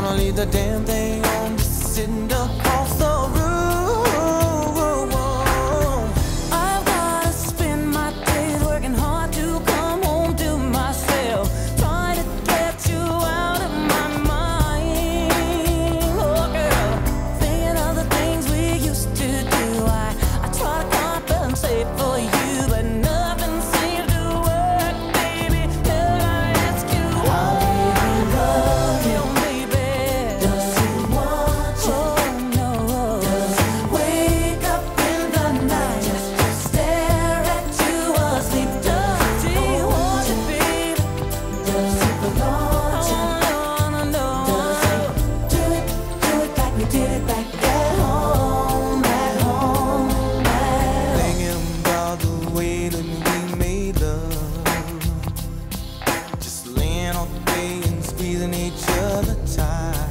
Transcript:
wanna leave the damn thing on, just sitting across the room. I've gotta spend my days working hard to come home to myself, trying to get you out of my mind. Oh girl, thinking of the things we used to do. I try to compensate for you, but nothing seems to work, baby. Can I ask you why? Love you, baby. Does he want you? Oh no. Does he wake up in the night just to stare at you asleep? Does he want you, baby? Does he belong to you? Oh no. Does he do it like we did it back at home, at home, at home? Thinking about the way that we made love, just laying all day and squeezing each other tight.